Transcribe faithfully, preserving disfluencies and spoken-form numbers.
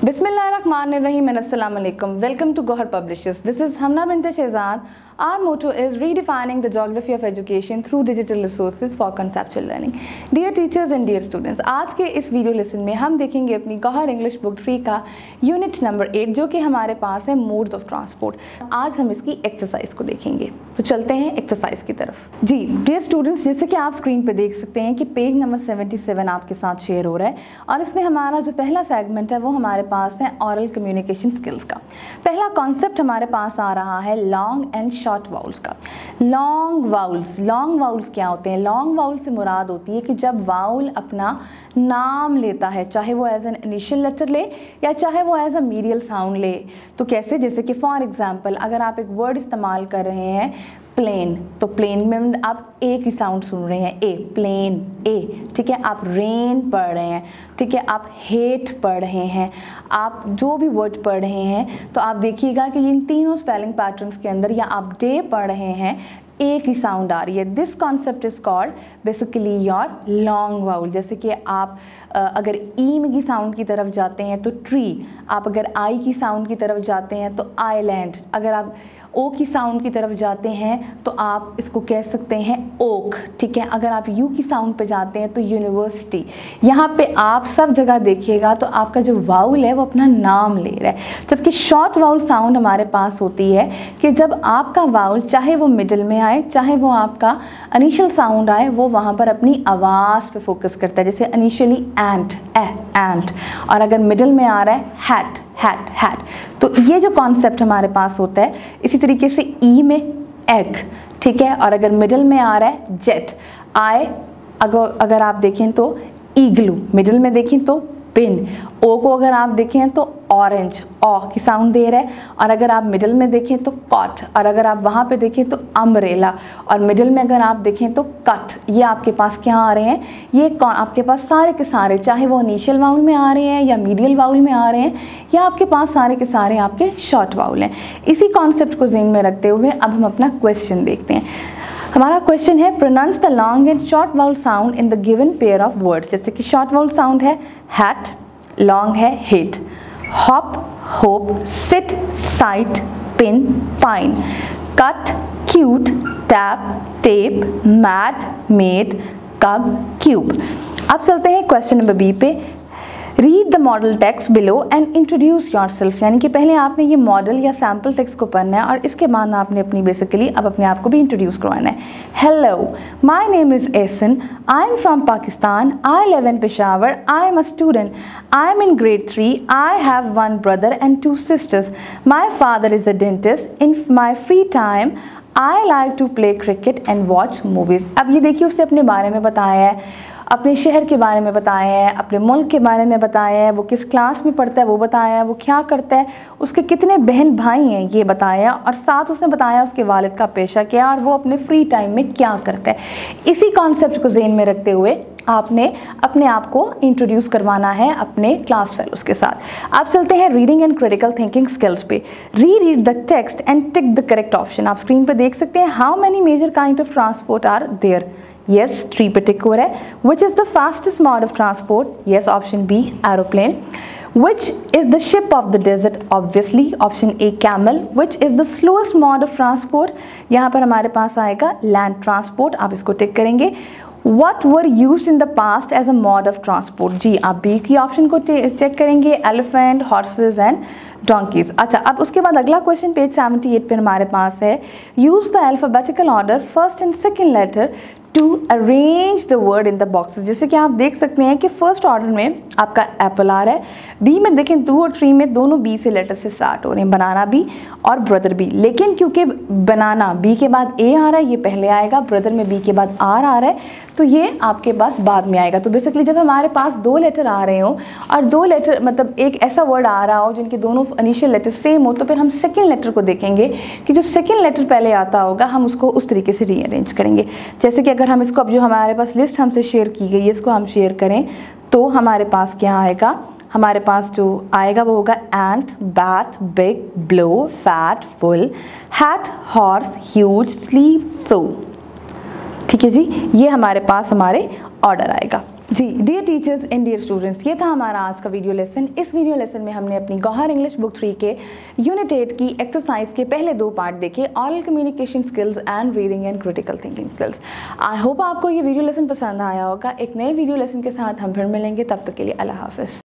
Bismillahirrahmanirrahim and Assalamu alaikum. Welcome to Gohar Publishers. This is Hamna Bint Shehzad. Our motto is redefining the geography of education through digital resources for conceptual learning. Dear teachers and dear students, आज के इस video lesson में हम देखेंगे अपनी Gohar English book three का unit number eight, जो कि हमारे पास है मोड्स ऑफ ट्रांसपोर्ट। आज हम इसकी एक्सरसाइज को देखेंगे, तो चलते हैं एक्सरसाइज की तरफ। जी डियर स्टूडेंट्स, जैसे कि आप स्क्रीन पर देख सकते हैं कि पेज नंबर सेवेंटी सेवन आपके साथ शेयर हो रहा है और इसमें हमारा जो पहला सेगमेंट है वो हमारे पास है ऑरल कम्युनिकेशन स्किल्स का। पहला कॉन्सेप्ट हमारे पास आ रहा है लॉन्ग एंड शॉर्ट वाउल्स का। लॉन्ग वाउल्स लॉन्ग वाउल्स क्या होते हैं? लॉन्ग वाउल से मुराद होती है कि जब वाउल अपना नाम लेता है, चाहे वो एज एन इनिशियल लेटर ले या चाहे वो एज अ मीडियल साउंड ले। तो कैसे? जैसे कि फॉर एग्जांपल अगर आप एक वर्ड इस्तेमाल कर रहे हैं प्लेन, तो प्लेन में आप ए की साउंड सुन रहे हैं, ए, प्लेन, ए, ठीक है। आप रेन पढ़ रहे हैं, ठीक है। आप हेट पढ़ रहे हैं, आप जो भी वर्ड पढ़ रहे हैं, तो आप देखिएगा कि इन तीनों स्पेलिंग पैटर्न्स के अंदर, या आप डे पढ़ रहे हैं, ए की साउंड आ रही है। This concept is called basically your long vowel. जैसे कि आप अगर ई में की साउंड की तरफ जाते हैं तो ट्री, आप अगर आई की साउंड की तरफ जाते हैं तो आइलैंड, अगर आप ओ की साउंड की तरफ जाते हैं तो आप इसको कह सकते हैं ओक, ठीक है। अगर आप यू की साउंड पे जाते हैं तो यूनिवर्सिटी। यहाँ पे आप सब जगह देखिएगा तो आपका जो वाउल है वो अपना नाम ले रहा है। जबकि शॉर्ट वाउल साउंड हमारे पास होती है कि जब आपका वाउल चाहे वो मिडिल में आए चाहे वो आपका इनिशियल साउंड आए, वो वहाँ पर अपनी आवाज़ पे फोकस करता है। जैसे इनिशियली एंट, ए एंट, और अगर मिडिल में आ रहा है हैट, हैट, हैट। तो ये जो कॉन्सेप्ट हमारे पास होता है। इसी तरीके से ई में एग, ठीक है। और अगर मिडिल में आ रहा है जेट, आए, अगर अगर आप देखें तो ईगलू, मिडिल में देखें तो पिन, ओ को अगर आप देखें तो ऑरेंज, ऑ की साउंड दे रहा है। और अगर आप मिडिल में देखें तो कॉट, और अगर आप वहाँ पे देखें तो अम्ब्रेला, और मिडिल में अगर आप देखें तो कट। ये आपके पास क्या आ रहे हैं? ये आपके पास सारे के सारे, चाहे वो इनिशियल वाउल में आ रहे हैं या मीडियल वाउल में आ रहे हैं, या आपके पास सारे के सारे आपके शॉर्ट वाउल हैं। इसी कॉन्सेप्ट को ज़हन में रखते हुए अब हम अपना क्वेश्चन देखते हैं। हमारा क्वेश्चन है pronounce the long and short vowel sound in the given pair of words. जैसे कि शॉर्ट वाउल साउंड है हैट, लॉन्ग है hit, hop, hope, sit, site, pin, pine, cut, cute, tap, tape, mat, made, cub, cube. अब चलते हैं question number B पे। Read the model text below and introduce yourself. यानी कि पहले आपने ये मॉडल या सैम्पल टेक्स्ट को पढ़ना है और इसके बाद आपने अपनी बेसिकली अब अपने आप को भी इंट्रोड्यूस करवाना है। Hello, my name is Ehsan, I am from Pakistan, I live in Peshawar, I am a student, I am in grade three, I have one brother and two sisters, my father is a dentist, in my free time I like to play cricket and watch movies. अब ये देखिए उसने अपने बारे में बताया है, अपने शहर के बारे में बताया है, अपने मुल्क के बारे में बताया है, वो किस क्लास में पढ़ता है वो बताया है, वो क्या करता है, उसके कितने बहन भाई हैं ये बताया, और साथ उसने बताया उसके वालिद का पेशा क्या और वो अपने फ्री टाइम में क्या करता है। इसी कॉन्सेप्ट को ज़हन में रखते हुए आपने अपने आप को इंट्रोड्यूस करवाना है अपने क्लास फेलोज के साथ। आप चलते हैं reading and critical thinking skills पे। Reread the text and tick the correct option. आप स्क्रीन पर देख सकते हैं how many major kind of transport are there. Yes, three पे टिक हो रहा है। Which is the fastest mode of transport? Yes, option B, aeroplane. Which is the ship of the desert? Obviously, option A, camel. Which is the slowest mode of transport? यहाँ पर हमारे पास आएगा land transport, आप इसको टिक करेंगे। What were used in the past as a mode of transport? जी, आप B की option को चेक करेंगे, elephant, horses and donkeys। अच्छा, अब उसके बाद अगला क्वेश्चन पेज सेवेंटी एट पर हमारे पास है। Use the alphabetical order first and second letter to arrange the word in the boxes. जैसे कि आप देख सकते हैं कि फर्स्ट ऑर्डर में आपका एप्पल आ रहा है, बी में देखें टू और थ्री में दोनों बी से लेटर से स्टार्ट हो रहे हैं, बनाना बी और ब्रदर बी। लेकिन क्योंकि बनाना बी के बाद ए आ रहा है, ये पहले आएगा, ब्रदर में बी के बाद आर आ रहा है, तो ये आपके पास बाद में आएगा। तो बेसिकली जब हमारे पास दो लेटर आ रहे हो और दो लेटर मतलब एक ऐसा वर्ड आ रहा हो जिनके दोनों इनिशियल लेटर सेम हो, तो फिर हम सेकेंड लेटर को देखेंगे कि जो सेकेंड लेटर पहले आता होगा हम उसको उस तरीके से रीअरेंज करेंगे। जैसे कि अगर हम इसको अब जो हमारे पास लिस्ट हमसे शेयर की गई है इसको हम शेयर करें तो हमारे पास क्या आएगा? हमारे पास जो आएगा वो होगा ant, bat, big, blow, fat, full, hat, horse, huge, sleeve, so. ठीक है जी, ये हमारे पास हमारे ऑर्डर आएगा। जी dear teachers and dear students, ये था हमारा आज का वीडियो लेसन। इस वीडियो लेसन में हमने अपनी गौहर इंग्लिश बुक थ्री के यूनिट एट की एक्सरसाइज के पहले दो पार्ट देखे, aural communication skills and reading and critical thinking skills. I hope आपको ये वीडियो लेसन पसंद आया होगा। एक नए वीडियो लेसन के साथ हम फिर मिलेंगे, तब तक के लिए अल्लाह हाफिज़।